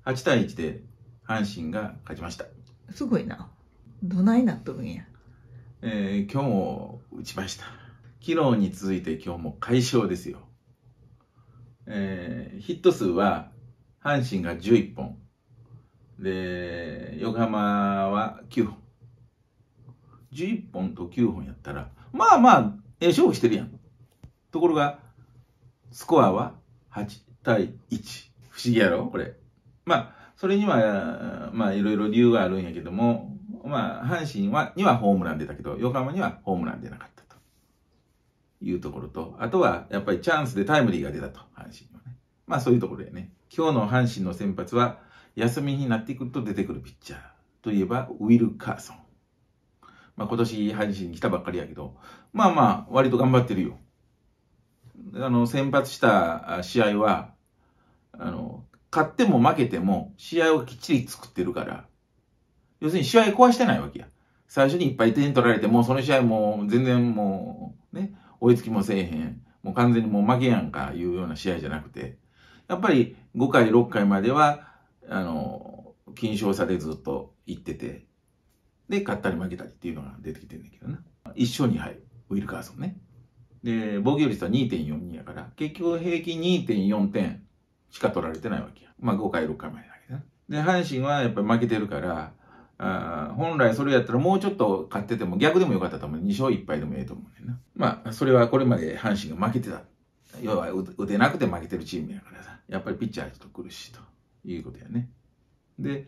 8対1で阪神が勝ちました。 すごいな。どないなっとるんや。 今日も打ちました。昨日に続いて今日も快勝ですよ。ヒット数は阪神が11本。で、横浜は9本。11本と9本やったら、まあまあ、勝負してるやん。ところが、スコアは8対1。不思議やろこれ。まあ、それには、まあ、いろいろ理由があるんやけども、まあ、阪神にはホームラン出たけど、横浜にはホームラン出なかったというところと、あとは、やっぱりチャンスでタイムリーが出たと、阪神はね。まあ、そういうところでね。今日の阪神の先発は、休みになってくると出てくるピッチャーといえば、ウィル・カーソン。まあ、今年阪神に来たばっかりやけど、まあまあ、割と頑張ってるよ。先発した試合は、勝っても負けても試合をきっちり作ってるから、要するに試合壊してないわけや。最初にいっぱい点取られて、もうその試合もう全然もうね、追いつきもせえへん。もう完全にもう負けやんかいうような試合じゃなくて、やっぱり5回、6回までは、僅少差でずっと行ってて、で、勝ったり負けたりっていうのが出てきてるんだけどな。1勝2敗、ウィル・カーソンね。で、防御率は 2.42 やから、結局平均 2.4 点しか取られてないわけや。まあ5回、6回までだけどね。で、阪神はやっぱり負けてるから、本来それやったらもうちょっと勝ってても逆でもよかったと思う。2勝1敗でもええと思うねんな。まあ、それはこれまで阪神が負けてた。要は打てなくて負けてるチームやからさ。やっぱりピッチャーちょっと苦しいということやね。で、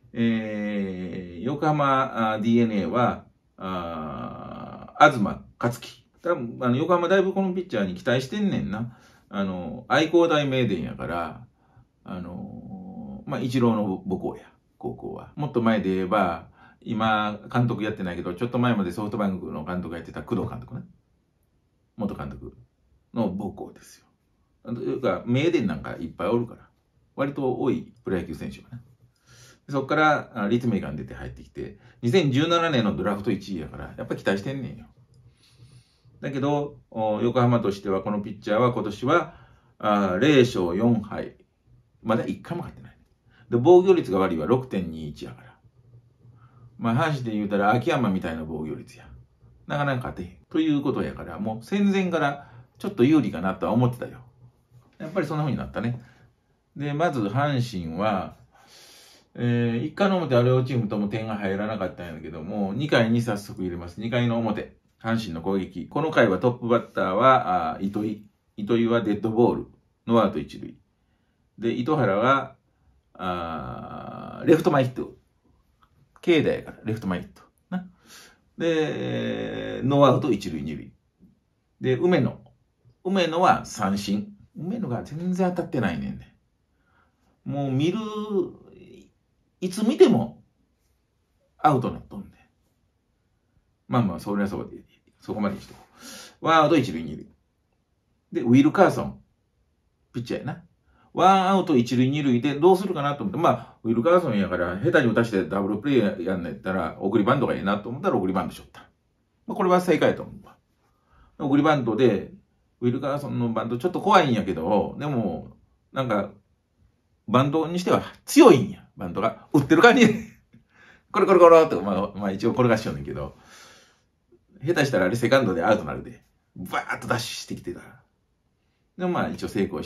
横浜 DNA は、東克樹。多分、横浜だいぶこのピッチャーに期待してんねんな。愛工大名電やから、まあ、一郎の母校や、高校は。もっと前で言えば、今、監督やってないけど、ちょっと前までソフトバンクの監督やってた工藤監督ね。元監督の母校ですよ。というか、名電なんかいっぱいおるから。割と多いプロ野球選手がね。そこから立命館出て入ってきて、2017年のドラフト1位やから、やっぱり期待してんねんよ。だけど、横浜としてはこのピッチャーは今年は0勝4敗。まだ1回も勝ってない。で、防御率が悪いは 6.21 やから。まあ、阪神で言うたら秋山みたいな防御率や。なかなか勝てへん。ということやから、もう戦前からちょっと有利かなとは思ってたよ。やっぱりそんな風になったね。で、まず阪神は、1回の表は両チームとも点が入らなかったんやけども、2回に早速入れます。2回の表、阪神の攻撃。この回はトップバッターは糸井。糸井はデッドボール。ノーアウト1塁。で、糸原は、レフト前ヒット。軽打やから、レフト前ヒット。な。で、ノーアウト1塁2塁。で、梅野は三振。梅野が全然当たってないねんね。もういつ見てもアウトなっとんねん。まあまあ、それはそうで、そこまでにしとこう。ワンアウト1塁2塁。で、ウィル・カーソン。ピッチャーやな。ワンアウト1塁2塁でどうするかなと思って、まあ、ウィル・カーソンやから、下手に打たしてダブルプレイやんねったら、送りバントがいいなと思ったら送りバントしよった。まあ、これは正解やと思うわ。送りバントで、ウィル・カーソンのバントちょっと怖いんやけど、でも、なんか、バントにしては強いんや。バントが。打ってる感じで。コロコロコロって、まあ一応転がしようねんけど、下手したらあれセカンドでアウトなるで、バーッとダッシュしてきてた。でもまあ一応成功して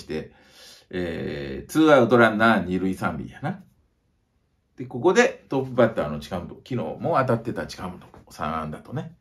、2アウトランナー2塁3塁やな。で、ここでトップバッターの近本、昨日も当たってた近本3安打とね。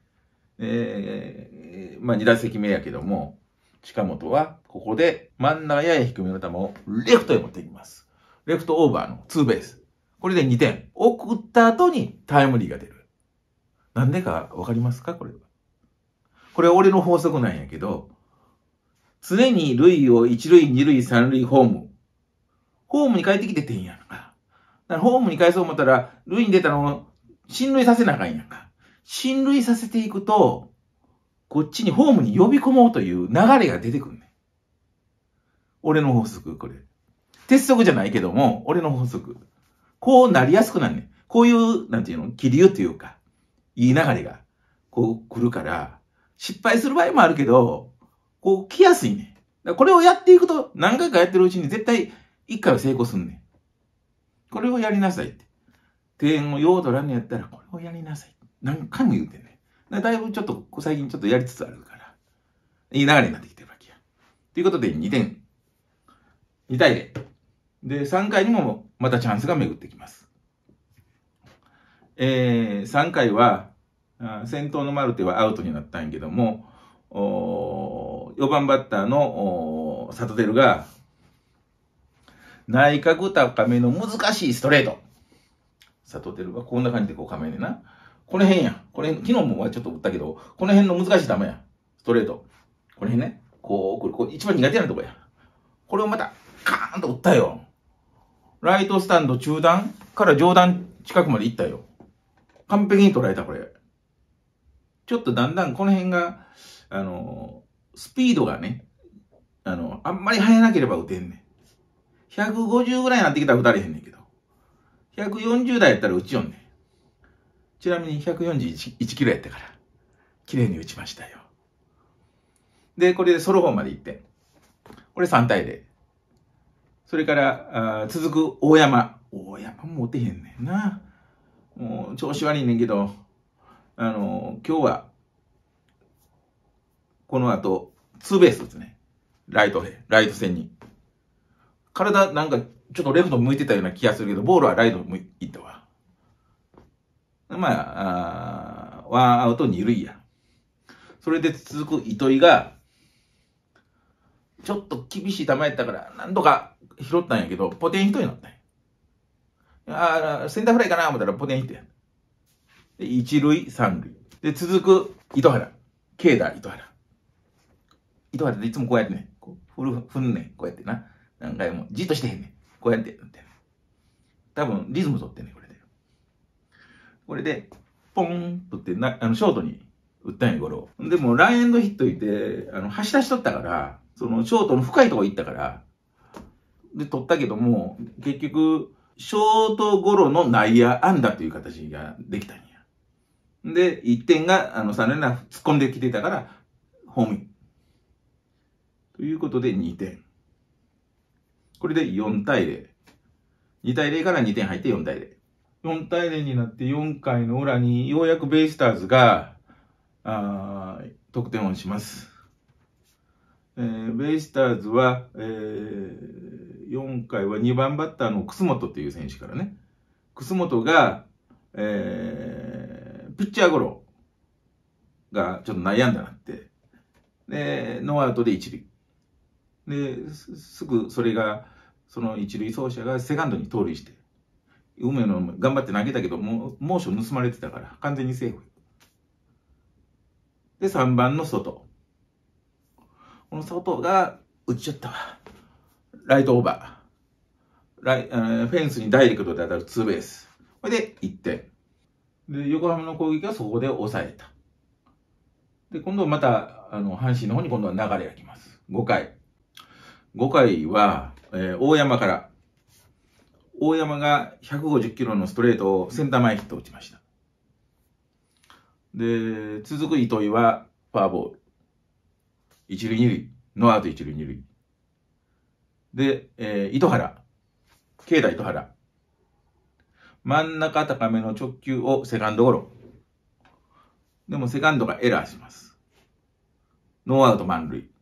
まあ2打席目やけども、近本はここで真ん中やや低めの球をレフトへ持っていきます。レフトオーバーのツーベース。これで2点。送った後にタイムリーが出る。なんでかわかりますかこれは。これは俺の法則なんやけど、常に塁を1塁、2塁、3塁、ホーム。ホームに帰ってきて点やんか。だからホームに返そう思ったら、塁に出たのを進塁させなあかんやんか。進塁させていくと、こっちにホームに呼び込もうという流れが出てくるね。俺の法則、これ。鉄則じゃないけども、俺の法則。こうなりやすくなるね。こういう、なんていうの、気流というか、いい流れが、こう来るから、失敗する場合もあるけど、こう来やすいね。これをやっていくと、何回かやってるうちに絶対一回は成功すんね。 これをやりなさいって。点をよう取らんのやったら、これをやりなさい。何回も言うてんね。だいぶちょっと、最近ちょっとやりつつあるから、いい流れになってきてるわけや。ということで、2点。2対0。で、3回にもまたチャンスが巡ってきます。3回は、先頭のマルテはアウトになったんやけども、4番バッターのサトテルが、内角高めの難しいストレート。サトテルはこんな感じでこう構えねんな。この辺や。これ、昨日もちょっと打ったけど、この辺の難しい球や。ストレート。この辺ね。これ一番苦手なとこや。これをまた、カーンと打ったよ。ライトスタンド中段から上段近くまで行ったよ。完璧に捉えた、これ。ちょっとだんだんこの辺が、スピードがね、あんまり速なければ打てんねん。150ぐらいになってきたら打たれへんねんけど。140台やったら打ちよんねん。ちなみに141キロやったから、綺麗に打ちましたよ。で、これでソロホームまで行って。これ3対0。それから、続く大山。大山も打てへんねんな。もう調子悪いねんけど、今日は、この後、ツーベースですね。ライト線に。体なんかちょっとレフト向いてたような気がするけど、ボールはライト向いたわ。まあ、ワンアウト二塁や。それで続く糸井が、ちょっと厳しい球やったから、なんとか拾ったんやけど、ポテンヒットになったんや。センターフライかな思ったらポテンヒットや。で、一塁、三塁。で、続く糸原。軽打、糸原。糸原っていつもこうやってね、こう振んねん。こうやってな。何回もじっとしてへんねん。こうやって。多分、リズム取ってんねん、これで。これで、ポンとってショートに打ったんや、ゴロ。でも、ランエンドヒットいて、走らしとったから、その、ショートの深いとこ行ったから、で、取ったけども、結局、ショートゴロの内野安打という形ができたんや。で、1点が、3連打突っ込んできてたから、ホームイン。ということで2点。これで4対0。2対0から2点入って4対0。4対0になって4回の裏にようやくベイスターズが、得点をします。ベイスターズは、4回は2番バッターの楠本っていう選手からね、楠本が、ピッチャーゴロがちょっと悩んだなって、で、ノーアウトで一塁。で、すぐそれが、その一塁走者がセカンドに盗塁して、梅野頑張って投げたけど、モーション盗まれてたから、完全にセーフ。で、3番の外。この外が打っちゃったわ。ライトオーバー。フェンスにダイレクトで当たるツーベース。これで1点。で、横浜の攻撃はそこで抑えた。で、今度また、阪神の方に今度は流れが来ます。5回。5回は、大山から。大山が150キロのストレートをセンター前ヒットを打ちました。で、続く糸井はフォアボール。一塁二塁。ノーアウト一塁二塁。で、糸原。軽打糸原。真ん中高めの直球をセカンドゴロ。でもセカンドがエラーします。ノーアウト満塁。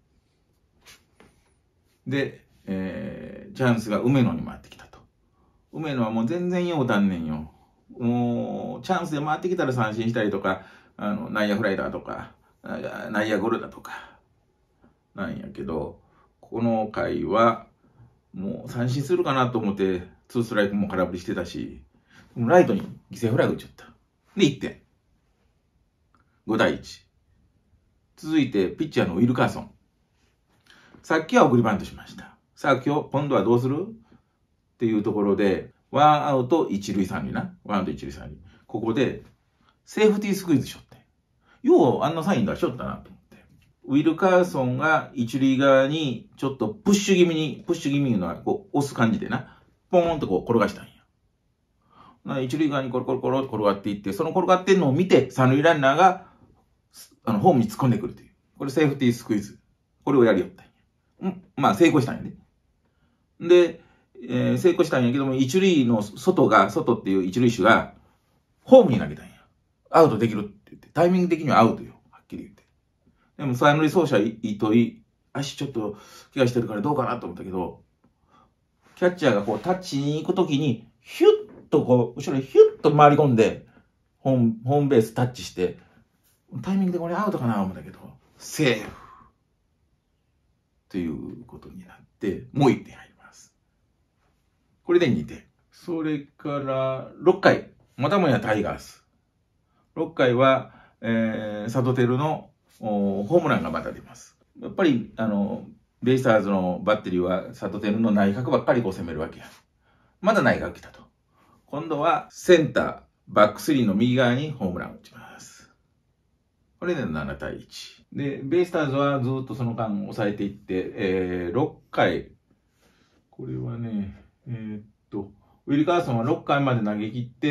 で、チャンスが梅野に回ってきたと。梅野はもう全然ようたんねんよ。もう、チャンスで回ってきたら三振したりとか、内野フライだとか、内野ゴロだとか、なんやけど、この回は、もう三振するかなと思って、ツーストライクも空振りしてたし、ライトに犠牲フライ打っちゃった。で、1点。5対1。続いて、ピッチャーのウィルカーソン。さっきは送りバントしました。さあ、今度はどうするっていうところで、ワンアウト一塁三塁な。ワンアウト一塁三塁。ここで、セーフティースクイズしよって。よう、あんなサイン出しよったなと思って。ウィルカーソンが一塁側に、ちょっとプッシュ気味いうのは、こう、押す感じでな。ポーンとこう転がしたんや。一塁側にコロコロコロと転がっていって、その転がってんのを見て、三塁ランナーが、ホームに突っ込んでくるという。これセーフティースクイズ。これをやりよったんや。まあ、成功したんやね。で、 成功したんやけども、一塁の外っていう一塁手が、ホームに投げたんや。アウトできるって言って、タイミング的にはアウトよ。はっきり言って。でも、三塁走者糸井、足ちょっと怪我してるからどうかなと思ったけど、キャッチャーがこうタッチに行くときに、ヒュッとこう、後ろにヒュッと回り込んで、ホームベースタッチして、タイミングでこれアウトかな思ったけど、セーフということになって、もう1点入ります。これで2点。それから6回、またもやタイガース。6回は、サトテルのホームランがまた出ます。やっぱり、ベイスターズのバッテリーはサトテルの内角ばっかりこう攻めるわけや。まだ内角来たと。今度はセンター、バックスリーの右側にホームランを打ちます。これで7対1。で、ベイスターズはずっとその間抑えていって、6回、これはね、ウィルカーソンは6回まで投げ切って、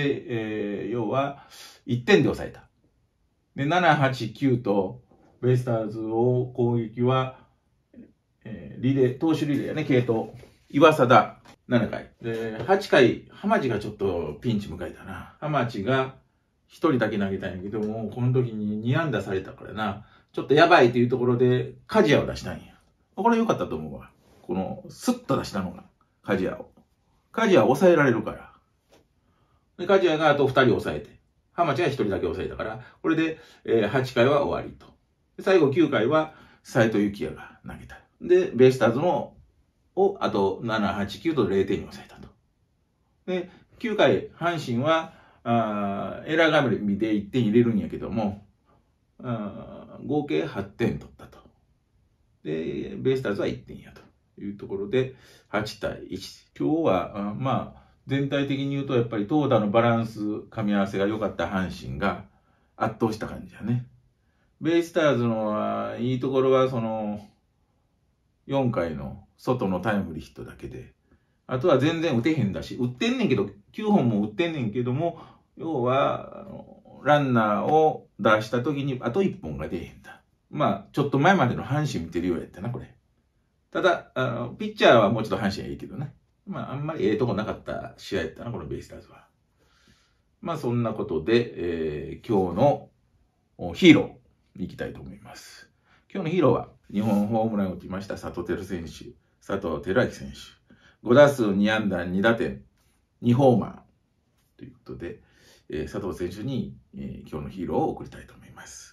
要は1点で抑えた。で、7、8、9と、ベイスターズを攻撃は、投手リレーやね、継投。岩貞、7回。で、8回、浜地がちょっとピンチ迎えたな。浜地が1人だけ投げたんやけども、この時に2安打されたからな、ちょっとやばいというところで、梶谷を出したんや。これ良かったと思うわ。この、スッと出したのが、梶谷を。梶谷は抑えられるから。で、梶谷があと2人抑えて、浜地が1人だけ抑えたから、これで、8回は終わりと。で最後9回は、斎藤幸也が投げた。で、ベイスターズの、あと7、8、9と0点に抑えたと。で、9回、阪神は、エラーがみで1点入れるんやけども、合計8点取ったと。で、ベイスターズは1点やというところで、8対1。今日は、まあ、全体的に言うと、やっぱり投打のバランス、噛み合わせが良かった阪神が圧倒した感じだね。ベイスターズのいいところは、4回の外のタイムリーヒットだけで、あとは全然打てへんだし、打ってんねんけど、9本も打ってんねんけども、要は、ランナーを出した時にあと1本が出へんだ。まあ、ちょっと前までの阪神見てるようやったな、これ。ただ、ピッチャーはもうちょっと阪神はいいけどね。まあ、あんまりええとこなかった試合やったな、このベイスターズは。まあ、そんなことで、今日のヒーローに行きたいと思います。今日のヒーローは、日本ホームランを打ちました佐藤輝選手、佐藤輝明選手。5打数2安打2打点、2ホーマーということで、佐藤選手に、今日のヒーローを送りたいと思います。